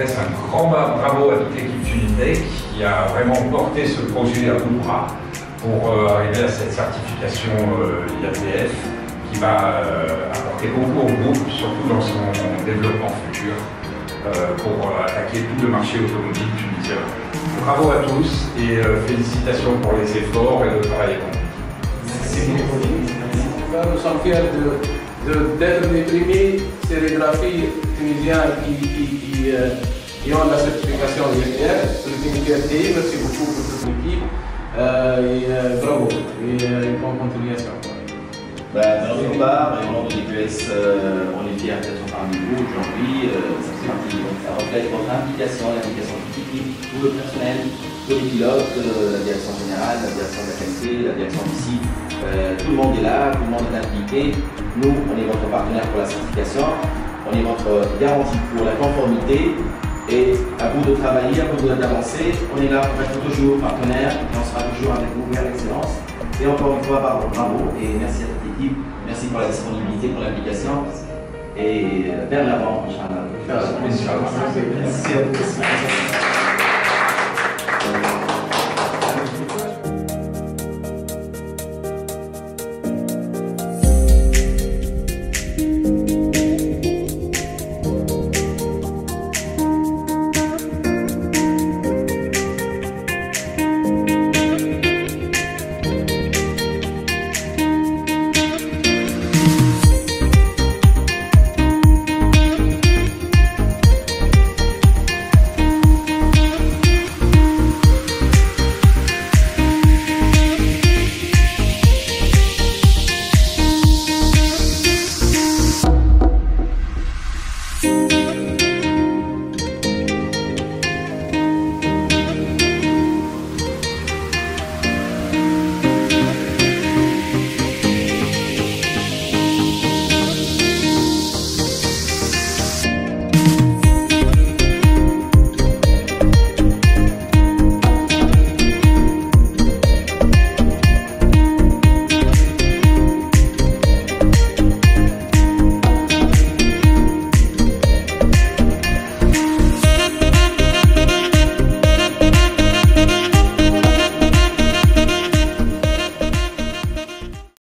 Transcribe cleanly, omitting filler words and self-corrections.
j'adresse un grand bravo à toute l'équipe Tunitech qui a vraiment porté ce projet à bout de bras pour arriver à cette certification IATF qui va apporter beaucoup au groupe, surtout dans son développement futur, pour attaquer tout le marché automobile tunisien. Bravo à tous et félicitations pour les efforts et le travail accompli. Nous sommes fiers d'être les premiers sérigraphies tunisiens qui ont la certification IATF. C'est une fierté. Merci beaucoup pour toute l'équipe. Bravo et bonne continuation. De notre part, et au nom de l'EQS, on est fiers d'être parmi vous aujourd'hui. Ça reflète votre implication, l'implication toute l'équipe, tout le personnel, tous les pilotes, la direction générale, la direction de la qualité, la direction du site. Tout le monde est là, tout le monde est impliqué. Nous, on est votre partenaire pour la certification, on est votre garantie pour la conformité. Et à vous de travailler, à vous d'avancer, on est là pour être toujours partenaire et on sera toujours avec vous vers l'excellence. Et encore une fois, bravo et merci à toute l'équipe, merci pour la disponibilité, pour l'application et vers l'avant, Inch'Allah. Merci à vous. Merci à vous.